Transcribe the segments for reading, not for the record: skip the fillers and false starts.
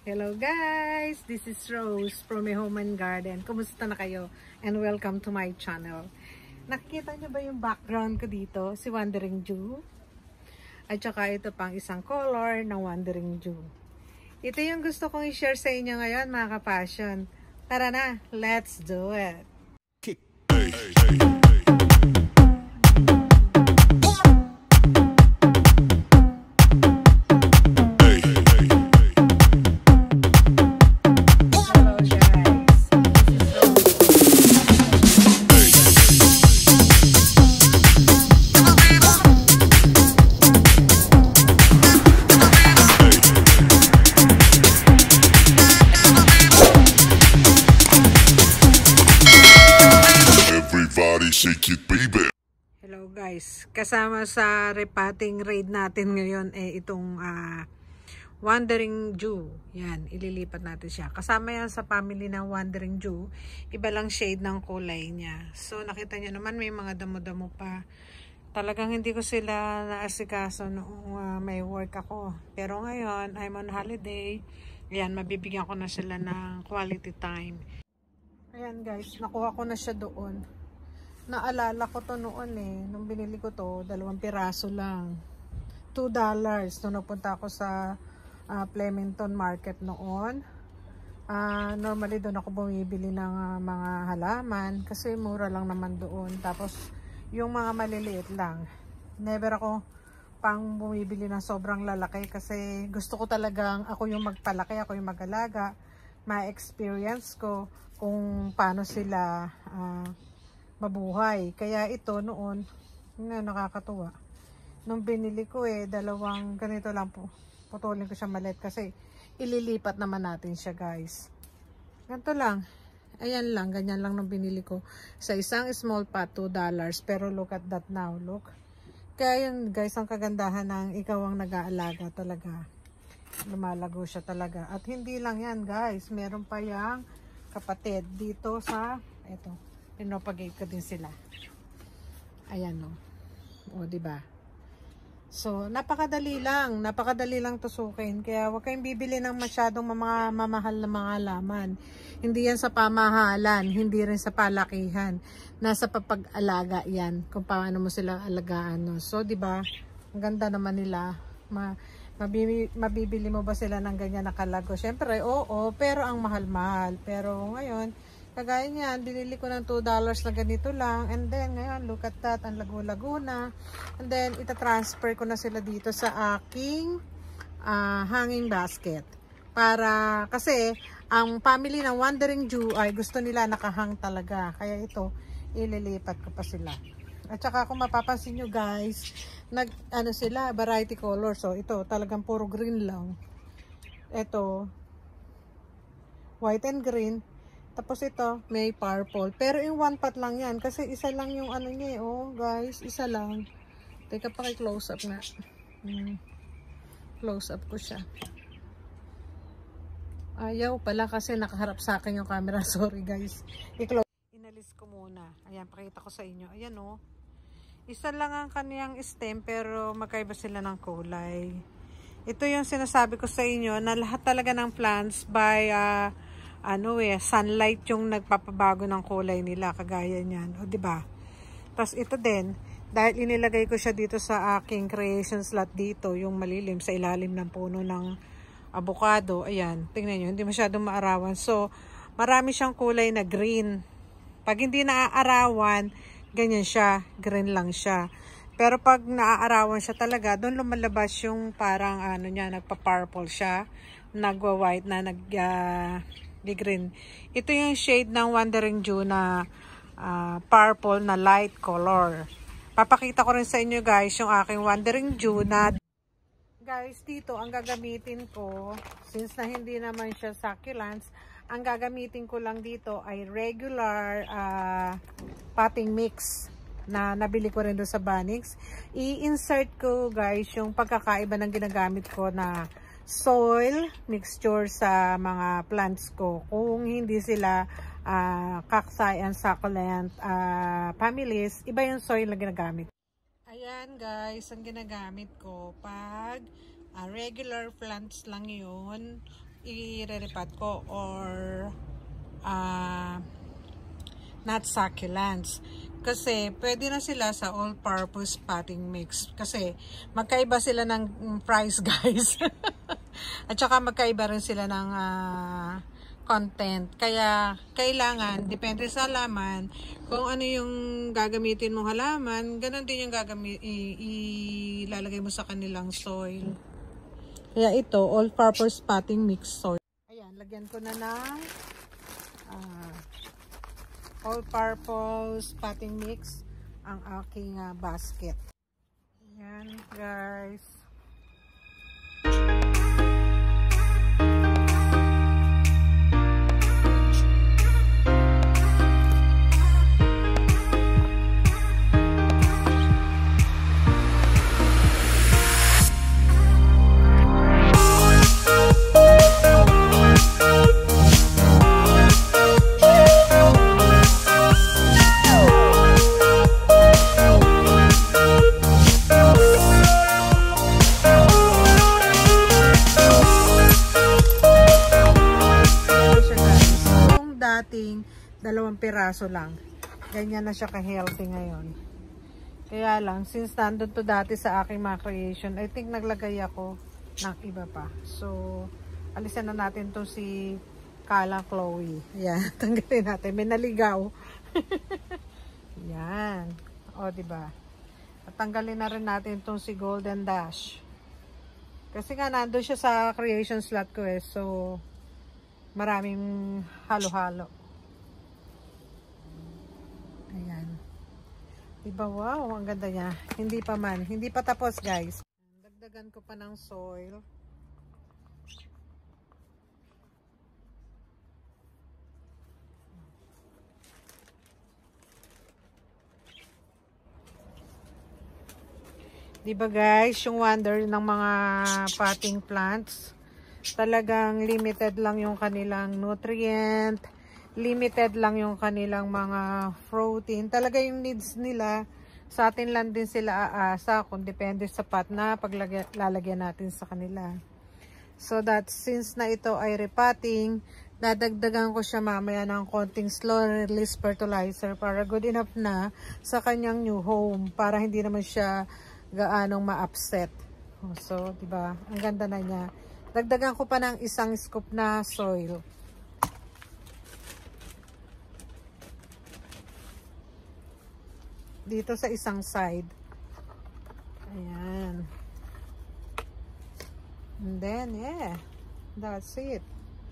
Hello guys! This is Rose from my home and garden. Kumusta na kayo? And welcome to my channel. Nakikita nyo ba yung background ko dito? Si Wandering Jew. At saka ito pang isang color ng Wandering Jew. Ito yung gusto kong i-share sa inyo ngayon mga kapasyon. Tara na! Let's do it! Hello guys, kasama sa repotting raid natin ngayon itong Wandering Jew. Yan, ililipat natin siya. Kasama yan sa family ng Wandering Jew. Iba lang shade ng kulay niya. So nakita niyo naman may mga damo-damo pa. Talagang hindi ko sila naasikaso noong may work ako. Pero ngayon, I'm on holiday. Yan, mabibigyan ko na sila ng quality time. Ayan guys, nakuha ko na siya doon. Naalala ko to noon nung binili ko to, 2 piraso lang. $2 nung napunta ako sa Flemington Market noon. Normally doon ako bumibili ng mga halaman kasi mura lang naman doon. Tapos yung mga maliliit lang. Never ako pang bumibili ng sobrang lalaki kasi gusto ko talagang ako yung magpalaki, ako yung mag-alaga. Ma-experience ko kung paano sila mabuhay. Kaya ito noon, nakakatuwa. Nung binili ko 2 ganito lang po. Putulin ko siya maliit kasi ililipat naman natin siya guys. Ganito lang. Ayan lang, ganyan lang nung binili ko. Sa isang small pot, $2. Pero look at that now, look. Kaya yun guys, ang kagandahan ng ikaw ang nag-aalaga talaga. Lumalago siya talaga. At hindi lang yan guys, meron pa yang kapatid dito sa, ito. Propagate ko din sila. Ayan o, diba? So, napakadali lang tusukin. Kaya huwag kayong bibili ng masyadong mamahal na mga halaman. Hindi yan sa pamahalan, hindi rin sa palakihan. Nasa papag-alaga yan, kung paano mo sila alagaan. No? So, diba? Ang ganda naman nila. Mabibili mo ba sila ng ganyan na kalago? Siyempre, oo, pero ang mahal-mahal. Pero ngayon, kagaya niyan, binili ko ng $2 na ganito lang. And then, ngayon, look at that. Ang lago-lago na. And then, itatransfer ko na sila dito sa aking hanging basket. Kasi, ang family ng Wandering Jew ay gusto nila nakahang talaga. Kaya ito, ililipat ko pa sila. At saka, kung mapapansin nyo guys, sila, variety color. So, ito, talagang puro green lang. Ito, white and green. Tapos ito, may purple. Pero yung 1 pot lang yan. Kasi isa lang yung niya guys. Isa lang. Teka, paki-close up nga. Close up ko siya. Ayaw pala kasi nakaharap sa akin yung camera. Sorry guys. Inalis ko muna. Ayan, pakita ko sa inyo. Ayan Isa lang ang kaniyang stem pero magkaiba sila ng kulay. Ito yung sinasabi ko sa inyo na lahat talaga ng plants by sunlight yung nagpapabago ng kulay nila, kagaya niyan, diba? Tapos ito din, dahil inilagay ko siya dito sa aking creation slot dito, yung malilim sa ilalim ng puno ng avocado, ayan, tingnan nyo, hindi masyadong maarawan. So, marami siyang kulay na green. Pag hindi naaarawan, ganyan siya, green lang siya. Pero pag naaarawan siya talaga, doon lumalabas yung parang nagpa-purple siya, nagwa-white na green. Ito yung shade ng Wandering Jew na purple na light color. Papakita ko rin sa inyo guys yung aking Wandering Jew na guys dito ang gagamitin ko since na hindi naman siya succulents, ang gagamitin ko lang dito ay regular potting mix na nabili ko rin doon sa Banix. I-insert ko guys yung pagkakaiba ng ginagamit ko na soil mixture sa mga plants ko. Kung hindi sila cacti and succulent families, iba yung soil na ginagamit. Ayan guys, ang ginagamit ko pag regular plants lang yun, i-repot ko or not succulents. Kasi pwede na sila sa all-purpose potting mix. Kasi magkaiba sila ng price, guys. At saka magkaiba rin sila ng content. Kaya kailangan, depende sa halaman, kung ano yung gagamitin mong halaman, ganun din yung ilalagay mo sa kanilang soil. Kaya ito, all-purpose potting mix soil. Ayan, lagyan ko na ng all-purpose potting mix ang aking basket. Ayan, guys. Dating 2 piraso lang. Ganyan na siya ka-healthy ngayon. Kaya lang, since nandun to dati sa aking mga creation, I think naglagay ako ng iba pa. So, alisan na natin to si Kala Chloe. Ayan, tanggalin natin. May naligaw. Yan. O, diba? At tanggalin na rin natin tong si Golden Dash. Kasi nga, nandun siya sa creation slot ko eh. So, maraming halo-halo. Ayan. Diba, wow, ang ganda niya. Hindi pa man. Hindi pa tapos, guys. Dagdagan ko pa ng soil. Diba, guys, yung wonder ng mga potting plants, talagang limited lang yung kanilang nutrient, limited lang yung kanilang mga protein. Talaga yung needs nila, sa atin lang din sila aasa kung depende sa pot na paglalagyan natin sa kanila. So that since na ito ay repotting, dadagdagan ko siya mamaya ng konting slow release fertilizer para good enough na sa kanyang new home, para hindi naman siya gaanong ma-upset. So, diba? Ang ganda na niya. Dagdagan ko pa ng 1 scoop na soil. Dito sa isang side. Ayan. And then, yeah. That's it.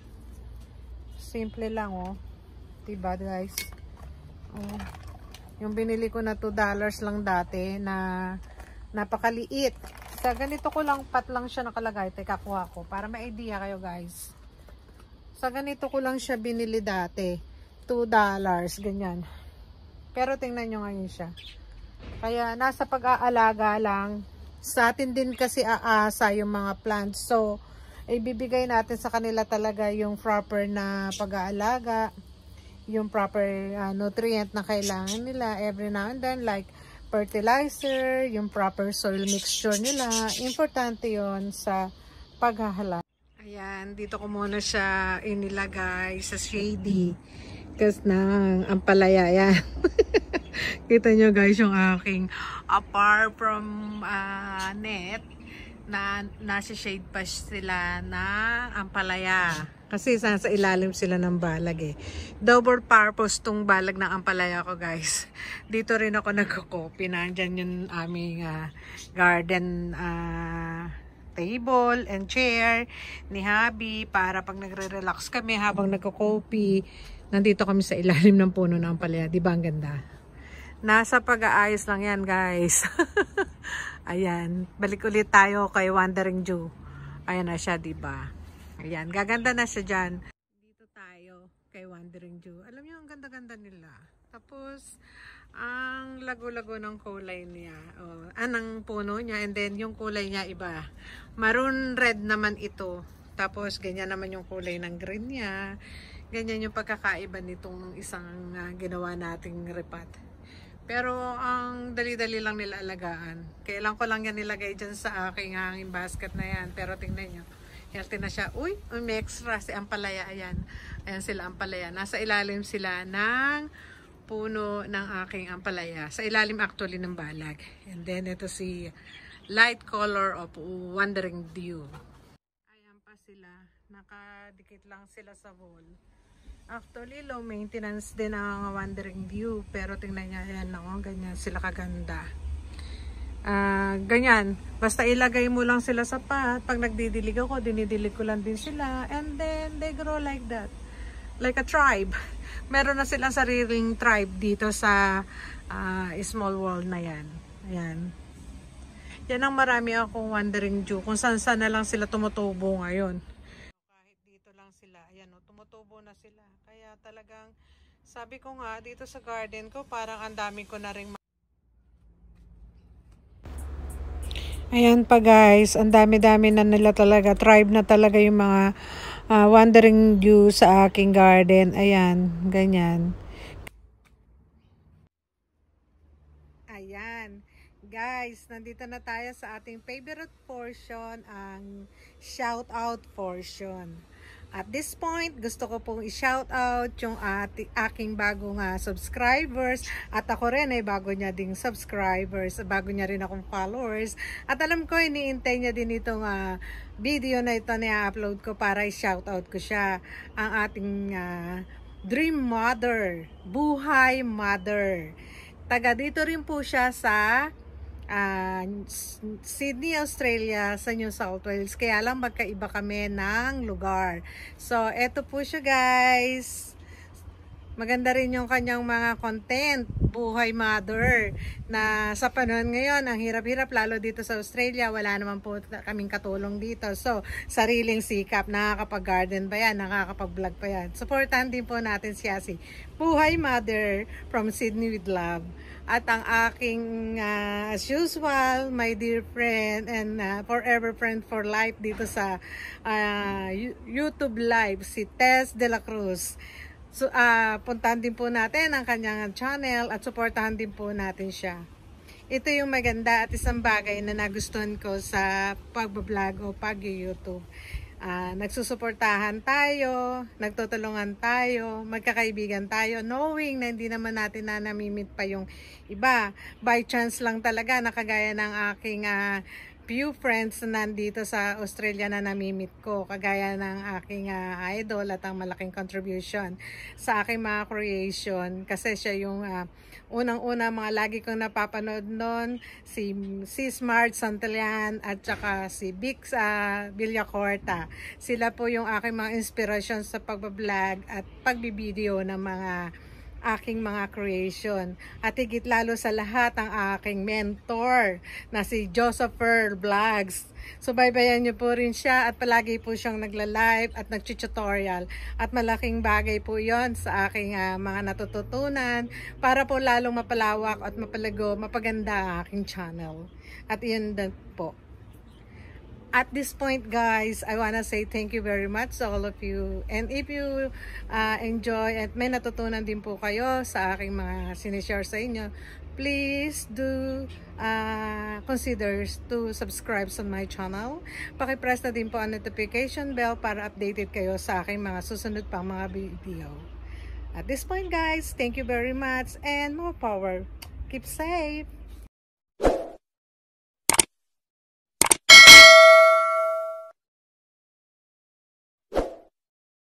Simple lang, oh. Diba, guys? Oh. Yung binili ko na $2 lang dati na napakaliit. Sa ganito ko lang, pat lang siya nakalagay. Teka, kuha ko. Para may idea kayo, guys. Sa ganito ko lang siya binili dati. $2. Ganyan. Pero tingnan nyo ngayon siya. Kaya nasa pag-aalaga lang. Sa atin din kasi aasa yung mga plants. So, ibibigay natin sa kanila talaga yung proper na pag-aalaga. Yung proper nutrient na kailangan nila every now and then. Like fertilizer, yung proper soil mixture nila. Importante yon sa paghahala. Ayan, dito ko muna siya inilagay sa shady. Kasi ng ampalaya yan. Kita nyo, guys, yung aking apart from net na nasa shade pa sila na ampalaya. Kasi sa ilalim sila ng balag eh. Double purpose tong balag ng ampalaya ko, guys. Dito rin ako nagko-copy. Nandyan yung aming garden table and chair ni Habi para pag nagre-relax kami habang nagko-copy. Nandito kami sa ilalim ng puno ng ampalaya. Diba ang ganda? Nasa pag-aayos lang yan, guys. Ayan. Balik ulit tayo kay Wandering Jew. Ayan na siya, diba? Ayan. Gaganda na siya dyan. Dito tayo kay Wandering Jew. Alam niyo, ang ganda-ganda nila. Tapos, ang lago-lago ng kulay niya. Ng puno niya. And then, yung kulay niya iba. Maroon red naman ito. Tapos, ganyan naman yung kulay ng green niya. Ganyan yung pagkakaiba nitong isang ginawa nating repot. Pero ang dali-dali lang nila alagaan. Kailan ko lang yan nilagay dyan sa aking hanging basket na yan. Pero tingnan nyo. Healthy na siya. Uy, may extra si ampalaya. Ayan. Ayan sila ampalaya. Nasa ilalim sila ng puno ng aking ampalaya. Sa ilalim actually ng balag. And then ito si light color of wandering dew. Ayan pa sila. Nakadikit lang sila sa wall. Actually, low maintenance din ang wandering dew. Pero tingnan niya, ayan o, ganyan sila kaganda. Ganyan. Basta ilagay mo lang sila sa pot. Pag nagdidilig ako, dinidilig ko lang din sila. And then, they grow like that. Like a tribe. Meron na silang sariling tribe dito sa small wall na yan. Ayan. Yan ang marami akong wandering dew. Kung saan na lang sila tumutubo ngayon. Kahit dito lang sila. Ayan o, tumutubo na sila. Kaya talagang, sabi ko nga, dito sa garden ko, parang ang dami ko na rin. Ayan pa guys, ang dami-dami na nila talaga. Tribe na talaga yung mga wandering dew sa aking garden. Ayan, ganyan. Ayan. Guys, nandito na tayo sa ating favorite portion, ang shout out portion. At this point, gusto ko pong i-shout out yung aking bagong subscribers. At ako rin ay bago niya ding subscribers. Bago niya rin akong followers. At alam ko, iniintay niya din itong video na ito na i-upload ko para i-shout out ko siya. Ang ating dream mother. Buhay mother. Taga dito rin po siya sa Sydney, Australia, sa New South Wales. Kaya lang magkaiba kami ng lugar. So, eto po siya guys. Maganda rin yung kanyang mga content. Buhay mother. Na sa panahon ngayon, ang hirap-hirap lalo dito sa Australia. Wala naman po kaming katulong dito. So, sariling sikap. Nakakapag-garden pa yan. Nakakapag-vlog pa yan. Supportan din po natin siya si Buhay Mother from Sydney with Love. At ang aking, as usual, my dear friend and forever friend for life dito sa YouTube Live, si Tess de la Cruz. So, puntahan din po natin ang kanyang channel at supportahan din po natin siya. Ito yung maganda at isang bagay na nagustuhan ko sa pag-vlog o pag-YouTube. Nagsusuportahan tayo, nagtutulungan tayo, magkakaibigan tayo, knowing na hindi naman natin na namimit pa yung iba. By chance lang talaga, nakagaya ng aking few friends na nandito sa Australia na namimit ko, kagaya ng aking idol at ang malaking contribution sa aking mga creation, kasi siya yung unang-una mga lagi kong napapanood noon, si Smart Santillan at saka si Bix Villacorta. Sila po yung aking mga inspiration sa pagbablog at pagbibideo ng mga aking mga creation. At higit lalo sa lahat ang aking mentor na si Josepher Vlogs. So baybayan niyo po rin siya at palagi po siyang nagla-live at nag-tutorial. At malaking bagay po yon sa aking mga natututunan para po lalong mapalawak at mapalago, mapaganda ang aking channel. At yun din po. At this point guys, I wanna say thank you very much to all of you. And if you enjoy at may natutunan din po kayo sa aking mga sinishare sa inyo, please do consider to subscribe sa my channel. Pakipress na din po ang notification bell para updated kayo sa aking mga susunod pang mga video. At this point guys, thank you very much and more power. Keep safe!